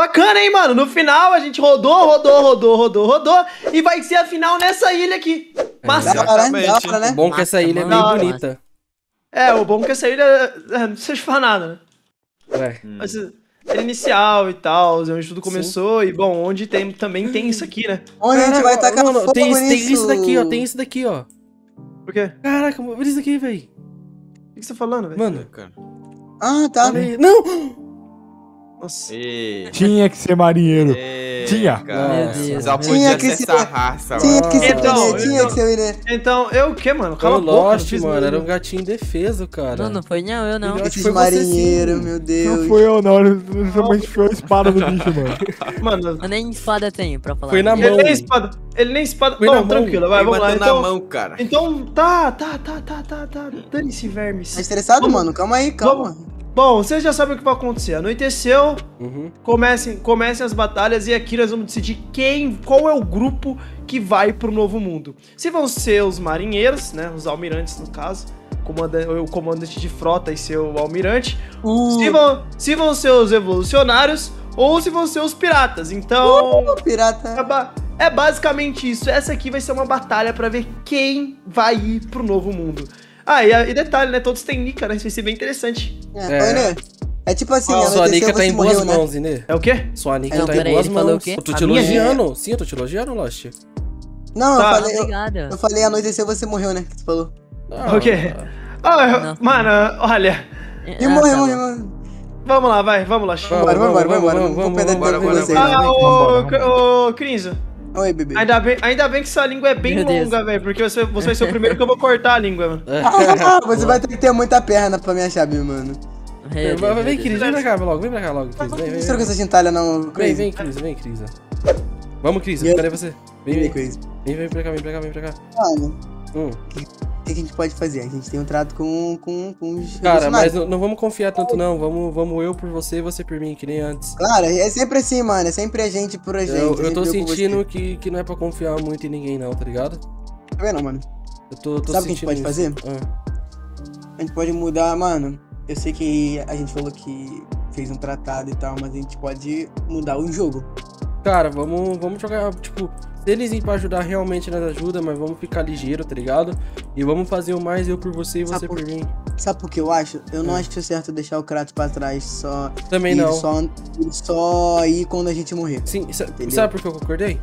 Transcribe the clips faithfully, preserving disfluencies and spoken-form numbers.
Bacana, hein, mano? No final a gente rodou, rodou, rodou, rodou, rodou. E vai ser a final nessa ilha aqui. Massa. Exatamente. Da hora, né? O bom é que essa ilha é bem Mano. bonita. É, o bom é que essa ilha é, não precisa de falar nada, né? É. Mas é inicial e tal, onde tudo começou. E, bom, onde tem, também tem isso aqui, né? Onde a gente vai tacar Mano, fogo tem, nisso? tem isso daqui, ó. Tem isso daqui, ó. Por quê? Caraca, olha isso aqui, velho. O que você tá falando, velho? Mano, Ah, tá. olha aí. Não! Nossa. E... Tinha que ser marinheiro. e- Tinha. cara. Meu Deus. Só Tinha podia que ser ser- essa raça, Tinha mano. que ser Então, o Inê, tinha então- que ser o Inê. Então, eu o quê, mano? Cala Foi a o boca. não Lost, fiz mano. nada. Era um gatinho indefeso, cara. Não, não foi não, eu não. Filhote, Esses foi você marinheiros, sim. meu Não Deus. foi eu, não. Ele somente enfiou a espada no bicho, mano. Mano, Eu nem espada tenho pra falar. Foi na ele mão. nem espada. Ele nem espada. Foi na Bom, mão. tranquilo, vai, Ele vamos lá. matou na Então, mão, cara. então, tá, tá, tá, tá, tá, tá. Dane-se, vermes. Tá estressado, Vamos- mano? Calma aí, calma. Bom, vocês já sabem o que vai acontecer. Anoiteceu, Uhum. comecem, comecem as batalhas e aqui nós vamos decidir quem, qual é o grupo que vai pro novo mundo. Se vão ser os marinheiros, né, os almirantes no caso, comanda- o comandante de frota e seu almirante, Uh, se, vão, se vão ser os evolucionários ou se vão ser os piratas. Então, uh, pirata. é, ba- é basicamente isso. Essa aqui vai ser uma batalha pra ver quem vai ir pro novo mundo. Ah, e, e detalhe, né, todos têm Nika, né, isso vai ser bem interessante. É, É. Ô, Inê, é tipo assim, Sua anoiteceu, Nika tá você em boas morreu, né? mãos, Inê. É o quê? Sua Nika Não, tá em peraí, boas ele falou mãos. o quê? Eu tô A te minha- elogiando. Sim, eu tô te elogiando, Lost. Não, Tá. eu falei, eu, Obrigada. eu falei anoiteceu, você morreu, né? Que tu falou. Ah, O quê? Ah, Não. mano, olha, E Ah, morreu, tá morreu, bom. morreu. vamos lá, vai, vamos lá. Vamos, Bora, vamos, bora, vamos, bora. vamos, Vou vamos, perder bora, tempo com bora, vocês. bora. Ah, Vambora, ô, ô, Crinzo, Oi, bebê. ainda bem, ainda bem que sua língua é bem Meu Deus. longa, velho, porque você, você vai ser o primeiro que eu vou cortar a língua, mano. Ah, você vai ter que ter muita perna pra me achar, meu mano. Meu Deus, Vai, meu vem, Deus. Cris, vem pra cá logo, vem pra cá logo, Cris. Vem, vem, Não troca vem. essa gentalha, não. Vem, Crazy. vem, Cris, vem, Cris. Vamos, Cris, Yes. cadê você? Vem, Vem, vem, Crazy. vem, vem pra cá, vem pra cá, vem pra cá. Mano, Hum. o que a gente pode fazer? A gente tem um trato com, com, com os Cara, mas revolucionários. não, não vamos confiar tanto não, vamos, vamos eu por você e você por mim, que nem antes. Claro, é sempre assim, mano. É sempre a gente por a gente. Eu, a eu gente tô deu por sentindo você. que, que não é pra confiar muito em ninguém não, tá ligado? Tá vendo, mano? Eu tô, tô Sabe o que a gente sentindo pode isso. fazer? Ah. A gente pode mudar, mano. Eu sei que a gente falou que fez um tratado e tal, mas a gente pode mudar o jogo. Cara, vamos, vamos jogar, tipo, se eles irem pra ajudar, realmente nós ajuda, mas vamos ficar ligeiro, tá ligado? E vamos fazer o mais eu por você e Sabe você por por mim. Sabe por que eu acho? Eu não Hum. acho certo deixar o Kratos pra trás só. Também e não. Só, ele só ir quando a gente morrer. Sim, sa- Entendeu? sabe por que eu concordei?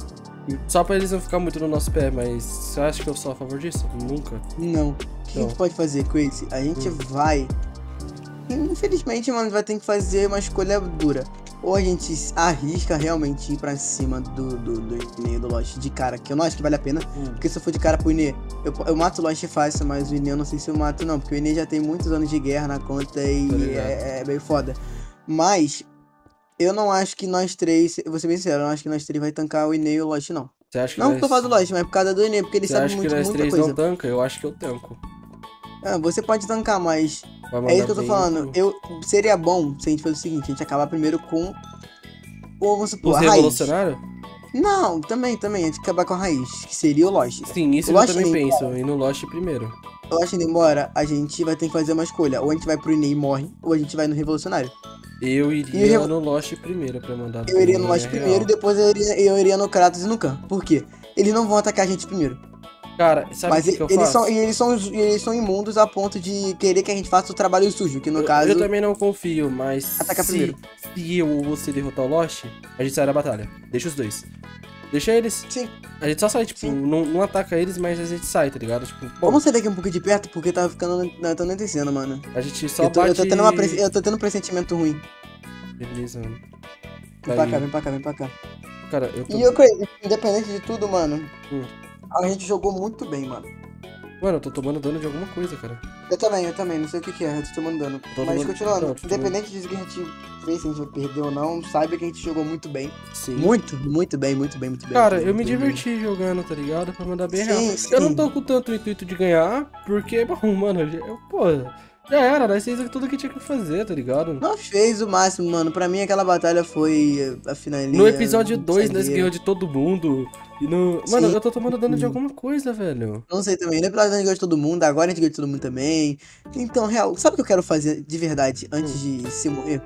Só pra eles não ficar muito no nosso pé, mas você acha que eu sou a favor disso? Nunca. Não. O que a gente Não. pode fazer, Crazy? A gente Hum. vai. Infelizmente, mano, vai ter que fazer uma escolha dura. Ou a gente arrisca realmente ir pra cima do, do, do Inê do Lost de cara, que eu não acho que vale a pena. Hum. Porque se eu for de cara pro Inê, eu, eu mato o Lost fácil, mas o Inê eu não sei se eu mato, não. Porque o Inê já tem muitos anos de guerra na conta e Tô ligado. é, é bem foda. Mas eu não acho que nós três, eu vou ser bem sincero, eu não acho que nós três vai tancar o Inê e o Lost, não. Você acha que Não nós, por causa do Lost, mas por causa do Inê, porque ele você sabe acha que muito, nós muita três coisa. não tanca? Eu acho que eu tanco. Ah, você pode tancar, mas Vai é mandar isso que eu tô bem, falando. então. Eu, seria bom se a gente fazer o seguinte, a gente acabar primeiro com. Ou vamos supor, Os a raiz. revolucionários? Não, também, também. A gente acabar com a raiz, que seria o Lost. Sim, isso Eu eu, acho também nem- penso. Ir no Lost primeiro. O Lost indo embora, a gente vai ter que fazer uma escolha. Ou a gente vai pro Inê e morre, ou a gente vai no Revolucionário. Eu E iria eu- no Lost primeiro pra mandar. Eu iria no pra Lost minha primeiro e real. depois eu iria, eu iria no Kratos e no Khan. Por quê? Eles não vão atacar a gente primeiro. Cara, sabe o Mas que, que eu eles, faço? são, e eles, são, e eles são imundos a ponto de querer que a gente faça o trabalho sujo, que no Eu- caso. Eu também não confio, mas Atacar se, primeiro. se eu ou você derrotar o Lost, a gente sai da batalha. Deixa os dois. Deixa eles. Sim. A gente só sai, tipo, Sim. não, não ataca eles, mas a gente sai, tá ligado? Tipo, bom, Vamos sair daqui um pouco de perto, porque tá ficando. Eu tô não entendendo, mano. a gente só Eu tô, bate... eu, tô tendo uma pre- eu tô tendo um pressentimento ruim. Beleza, mano. Vem pra cá, vem pra cá, vem pra cá. Cara, eu tô... E eu, Crazy, independente de tudo, mano, Hum. a gente jogou muito bem, mano. Mano, eu tô tomando dano de alguma coisa, cara. Eu também, eu também, não sei o que que é, eu tô tomando dano. Tô Mas tomando- continuando, não, tô independente disso que a gente fez, se a gente vai perder ou não, saiba que a gente jogou muito bem. Sim. Muito, muito bem, muito bem, muito bem. Cara, muito eu me bem, muito diverti jogando, tá ligado? Pra mandar bem Sim, real. sim. Eu não tô com tanto intuito de ganhar, porque, bom, mano, eu, pô, já era, nós fizemos tudo que tinha que fazer, tá ligado? bem. Não fez o máximo, mano. Pra mim aquela batalha foi a finalinha. No episódio dois, nós saideira. ganhamos de todo mundo. E no... Mano, Sim. eu tô tomando dano de alguma coisa, velho. Não sei também, no episódio a gente ganhou de todo mundo, agora a gente ganhou de todo mundo também. Então, real, sabe o que eu quero fazer de verdade antes Hum. de se morrer?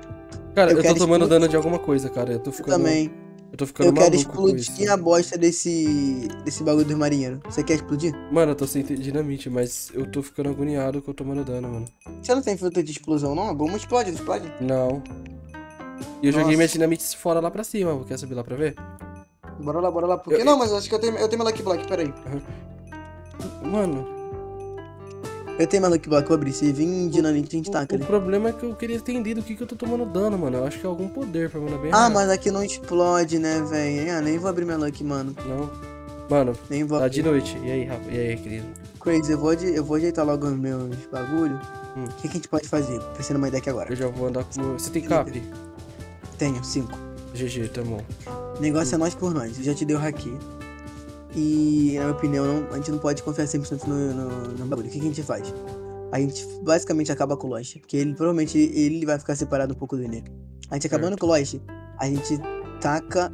Cara, Eu eu, tô quero tomando explodir. dano de alguma coisa, cara. Eu tô Eu ficando. também. Eu tô ficando Eu quero maluco com isso. explodir a bosta desse. desse bagulho dos marinheiros. Você quer explodir? Mano, eu tô sem dinamite, mas eu tô ficando agoniado que eu tô tomando dano, mano. Você não tem fruta de explosão, não? A bomba explode, não explode? Não. E eu joguei Nossa. minha dinamite fora lá pra cima. Quer subir lá pra ver? Bora lá, bora lá. Por que Eu- não? Mas eu acho que eu tenho, eu tenho meu Lucky Block, peraí. Mano, Eu tenho meu Lucky Block, eu abri. Se vir em dinamite, a gente taca o ali. problema é que eu queria entender do que, que eu tô tomando dano, mano. Eu acho que é algum poder pra mandar bem Ah, real. mas aqui não explode, né, velho? Ah, nem vou abrir meu Lucky, mano. Não. Mano, Nem vou tá abrir. de noite. E aí, Rafa? E aí, querido? Crazy, eu vou, de, eu vou ajeitar logo os meus bagulho. Hum. O que, que a gente pode fazer? Pensando numa ideia aqui agora. Eu já vou andar com... Você tem cap? Tenho, cinco. G G, tá bom. O negócio é nós por nós. Eu já te dei o haki. E, na minha opinião, não- a gente não pode confiar cem por cento no, no, no bagulho. O que, que a gente faz? A gente basicamente acaba com o Lost. Porque ele provavelmente ele vai ficar separado um pouco do Ine. A gente acabando com o Lost, a gente taca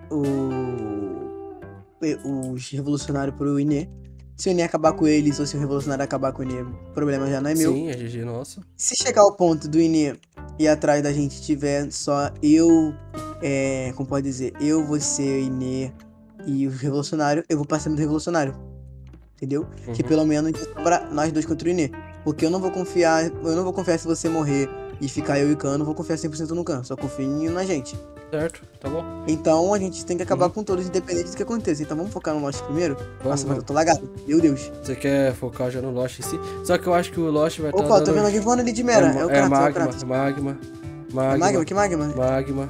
o. os revolucionários pro Ine. Se o Ine acabar com eles ou se o revolucionário acabar com o Ine, o problema já não é meu. Sim, é G G nosso. Se chegar ao ponto do Ine e atrás da gente tiver só eu, é, como pode dizer, eu, você, o Ine e o revolucionário, eu vou pra cima do revolucionário. Entendeu? Que Uhum. pelo menos sobra nós dois contra o Ine. Porque eu não vou confiar, eu não vou confiar se você morrer e ficar eu e o Khan, eu não vou confiar cem por cento no Khan, só confio em- na gente. Certo, tá bom. Então a gente tem que acabar Uhum. com todos, independente do que aconteça. Então vamos focar no Lost primeiro? Vamos, Nossa, mas eu vamos. tô lagado. Meu Deus. Você quer focar já no Lost em si? Só que eu acho que o Lost vai estar Opa, tô vendo alguém voando ali de mera. É, o é, Kratos, é o magma, Kratos. magma, É magma, magma, que magma? magma.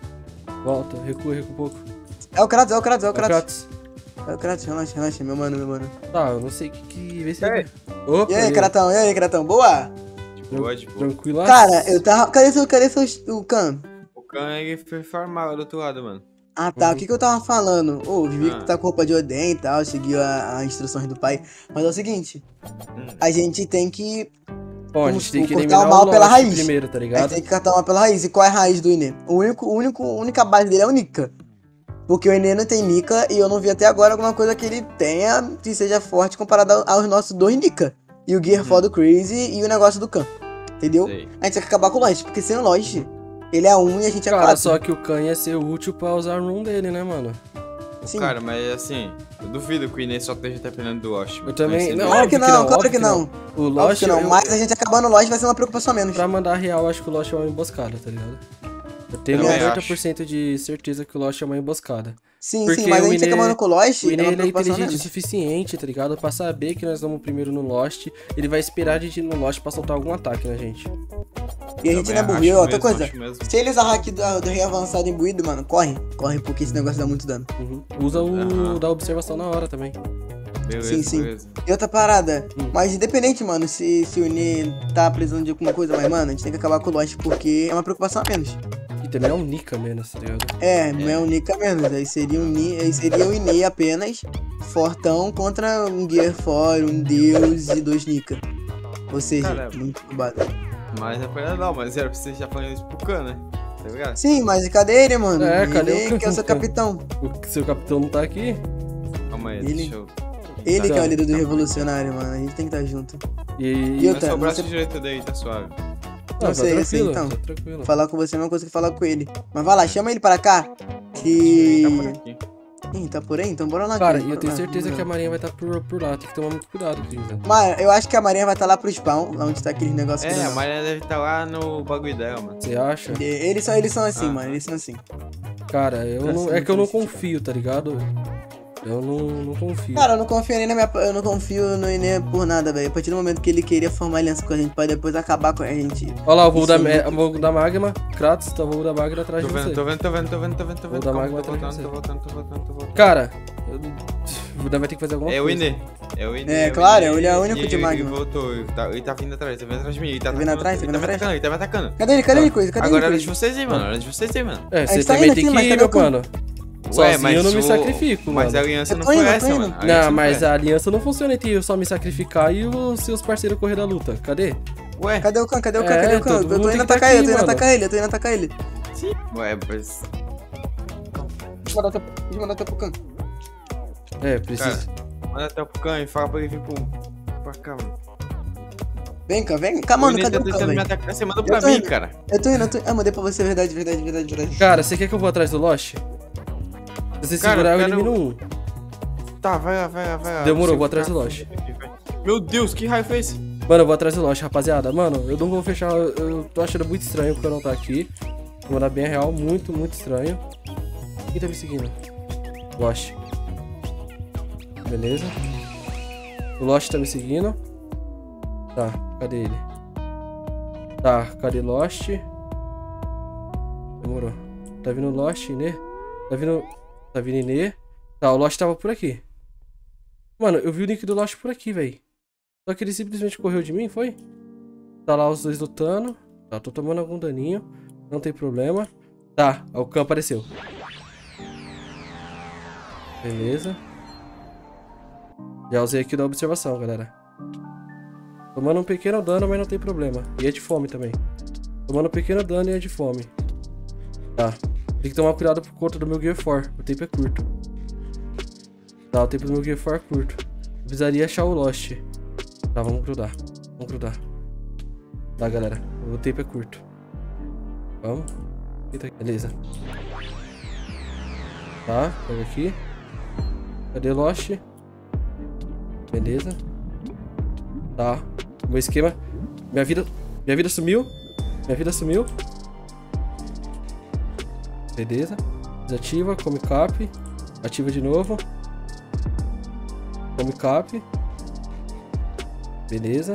Volta, recua, recua um pouco. É o Kratos, é o Kratos, é o É o Kratos. Kratos. É o Kratos, relaxa, relaxa, meu mano, meu mano. Tá, eu não sei o que que... Vê se... É. Opa, E aí, Kratão, e aí, Kratão, boa? Boa, de boa. Tranquilo. Cara, eu tava. Cadê seu, cadê seu, o Khan? O Khan ele foi farmar do outro lado, mano. Ah tá, Uhum. o que que eu tava falando? Ô, o Vivi Ah. que tá com roupa de Oden e tal, seguiu a- as instruções do pai. Mas é o seguinte, Hum. a gente tem que. Ó, a Vamos gente tem que cortar eliminar o mal o pela Lost raiz. primeiro, tá A gente ligado? tem que catar uma pela raiz. E qual é a raiz do Ine? O único, o único, a única base dele é o Nika. Porque o Ine não tem Nika e eu não vi até agora alguma coisa que ele tenha que seja forte comparado ao- aos nossos dois Nika. E o Gear foda do Crazy e o negócio do Khan. Entendeu? Sei. A gente tem que acabar com o Lost, porque sem o Lost, ele é um e a gente é Cara, quatro. só que o Khan ia ser útil pra usar a rune dele, né, mano? Sim. Cara, mas assim, eu duvido que o Inês só esteja dependendo do Lost. Eu também- Conhecendo não, ele. Claro óbvio que que não, não, claro óbvio que que não. O Óbvio Lost... que não, eu- mas a gente acabando o Lost vai ser uma preocupação a menos. Pra mandar real, acho que o Lost é uma emboscada, tá ligado? Eu tenho Também noventa por cento de certeza que o Lost é uma emboscada. Sim, Porque sim, mas a o gente Ine- acabando com o Lost O é Ine uma ele é preocupação a inteligente o menos. suficiente, tá ligado? Pra saber que nós vamos primeiro no Lost, ele vai esperar a gente ir no Lost pra soltar algum ataque na gente. E a gente não é Também burro. E acho outra mesmo, coisa, acho mesmo. se ele usar hack do, do rei avançado imbuído, mano, corre. Corre, porque esse negócio dá muito dano. Uhum. Usa o Aham. da observação na hora também. Beleza, Sim, sim. beleza. E outra parada, Hum. mas independente, mano, se, se o Ine tá precisando de alguma coisa, mas, mano, a gente tem que acabar com o Lost porque é uma preocupação a menos. E também é um Nika menos, tá ligado? É, não é um Nika menos. Aí seria um Ni, aí seria o Ine apenas fortão contra um Gear For, um Deus e dois Nika. Ou seja, Cara, muito roubado. Mas não foi nada não, mas era pra você já falando isso pro Khan, né? Tá ligado? Sim, mas e cadê ele, mano? É, cadê ele o que é o seu Khan? capitão. O seu capitão não tá aqui? Calma aí, Ele- deixa eu... Ele Tá. que é o líder do revolucionário, mano. A gente tem que estar junto. E... E eu- Mas seu Outra, braço você- direito daí, tá suave. Não, Não sei, tá eu sei, tranquilo, então. tá tranquilo. Falar com você é uma coisa que falar com ele. Mas vai lá, chama ele para cá. Tá por Que. aqui. Ih, tá por aí? Então bora lá. Cara, cara, e eu bora tenho lá, certeza bora que a lá. Marinha vai estar por, por lá, tem que tomar muito cuidado, Cris. Mano, eu acho que a Marinha vai estar lá pro spawn, lá onde tá aqueles negócios. É, a que- Maria deve estar lá no bagulho dela, mano. Você acha? Eles são, eles são assim, Ah. mano. Eles são assim. Cara, eu Pra não, cima é que eu não desse tipo. confio, tá ligado? Eu não, não confio. Cara, eu não confio nem na minha. Eu não confio no Ine por nada, velho. A partir do momento que ele queria formar aliança com a gente, pra depois acabar com a gente. Olha lá, o voo Isso da, é me- muito- o voo da Magma. Kratos, tá o voo da Magma atrás Tô de vendo, você. tô vendo, tô vendo, tô vendo, tô vendo, tô vendo. Vou dar Calma, mais tô uma atrás de voltando, tô você. voltando, tô voltando, tô voltando. Cara, eu- vai ter que fazer alguma É o coisa. Inê. É o Inê. É, o claro, Inê, ele é o único e de ele- magma. Ele voltou, ele tá, ele tá vindo atrás, tá vindo atrás de mim. Ele tá Tá vindo atacando, atrás, tá ele vindo tá me atrás? atacando, ele tá me atacando. Cadê ele? Cadê Tá. ele, coisa? Cadê Agora é ele? hora de vocês aí, mano. Hora de vocês aí, mano. É, A você gente tá também indo tem aqui, que mas ir, cadê meu o Khan? mano. Sozinho eu não me sacrifico, Mas mano. a aliança Eu não tô foi indo, eu tô essa, indo. mano. A aliança Não, mas foi a aliança não funciona entre eu só me sacrificar e os seus parceiros correr da luta. Cadê? essa. Ué, Cadê o Khan? Cadê o Khan? É, Cadê o Khan? todo Eu mundo tô tem indo que tá atacar ele, eu aqui, tô indo mano. atacar ele, eu tô indo atacar ele. sim. Ué, mas... Deixa eu mandar até- deixa eu mandar até pro Khan. É, precisa. Manda até pro Khan e fala pra ele vir pro... pra cá, mano. Vem cá, vem cá, mano, O cadê Inês o tá cara, tentando me velho? atacar, você manda Eu pra tô mim, indo. cara. Eu tô indo, eu tô indo. Ah, mandei pra você, verdade, verdade, verdade, verdade. Cara, você quer que eu vou atrás do Lost? Se você Cara, segurar, eu eu quero- elimino um. Tá, vai lá, vai lá, vai lá. Demorou, Você vou atrás tá- do Lost. Meu Deus, que raio foi esse? Mano, eu vou atrás do Lost, rapaziada. Mano, eu não vou fechar. Eu, eu tô achando muito estranho o canal tá aqui. Vou mandar bem a real, muito, muito estranho. Quem tá me seguindo? Lost. Beleza. O Lost tá me seguindo. Tá, cadê ele? Tá, cadê Lost? Demorou. Tá vindo Lost, Inê? Tá vindo. Tá vindo Inê? Tá, o Lost tava por aqui. Mano, eu vi o nick do Lost por aqui, velho. Só que ele simplesmente correu de mim, foi? Tá lá os dois lutando. Tá, tô tomando algum daninho. Não tem problema. Tá, o Khan apareceu. Beleza. Já usei aqui da observação, galera. Tomando um pequeno dano, mas não tem problema. E é de fome também. Tomando um pequeno dano e é de fome. Tá. Tem que tomar cuidado por conta do meu Gear quatro. O tempo é curto. Tá, o tempo do meu Gear quatro é curto. Eu precisaria achar o Lost. Tá, vamos grudar. Vamos grudar. Tá, galera. O tempo é curto. Vamos. Eita, beleza. Tá, pega aqui. Cadê o Lost? Beleza. Tá. Meu esquema. Minha vida. Minha vida sumiu. Minha vida sumiu. Beleza. Desativa, come cap. Ativa de novo. Come cap. Beleza.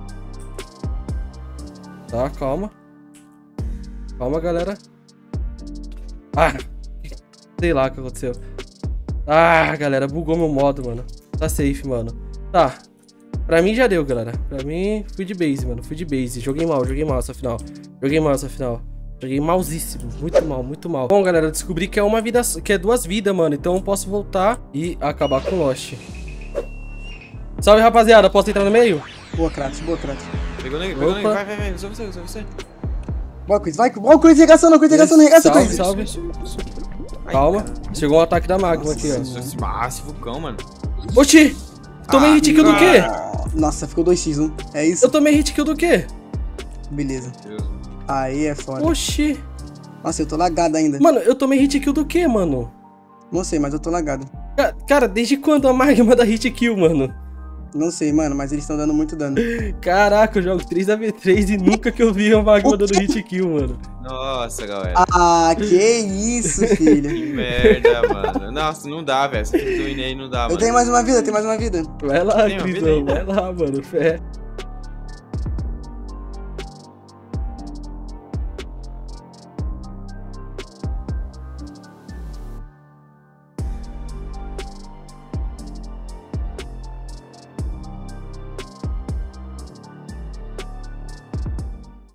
Tá, calma. Calma, galera. Ah! Sei lá o que aconteceu. Ah, galera, bugou meu modo, mano. Tá safe, mano. Tá. Pra mim já deu, galera. Pra mim, fui de base, mano. Fui de base. Joguei mal, joguei mal essa final. Joguei mal essa final. Joguei malzíssimo. Muito mal, muito mal. Bom, galera, eu descobri que é uma vida, que é duas vidas, mano. Então eu posso voltar e acabar com o Lost. Salve, rapaziada. Posso entrar no meio? Boa, Kratos, boa, Kratos. Pegou nele, pegou nele. Opa. Vai, vai, vai. Só você, só você. Boa, Quiz, vai, boa, Quiz, regaçando, Quiz, regaçando, regaça, Salve, Quiz. salve. Ai, Calma. cara. Chegou um ataque da Magma aqui, ó. Nossa, esse- ah, esse vulcão, mano. Oxi! Tomei Ah, hit kill do quê? Nossa, ficou dois a um. É isso? Eu tomei hit kill do quê? Beleza. Deus. Aí é foda. Oxi! Nossa, eu tô lagado ainda. Mano, eu tomei hit kill do quê, mano? Não sei, mas eu tô lagado. Ca- Cara, desde quando a Magma dá hit kill, mano? Não sei, mano, mas eles estão dando muito dano. Caraca, eu jogo três a V três e nunca que eu vi a Magma dando hit kill, mano. Nossa, galera. Ah, que isso, filho. Que merda, mano. Nossa, não dá, velho. Essa do Inês não dá, mano. Eu tenho mais uma vida, eu tenho mais uma vida. Vai lá, Tem uma vida Crisão, ainda? vai lá, mano. Fé.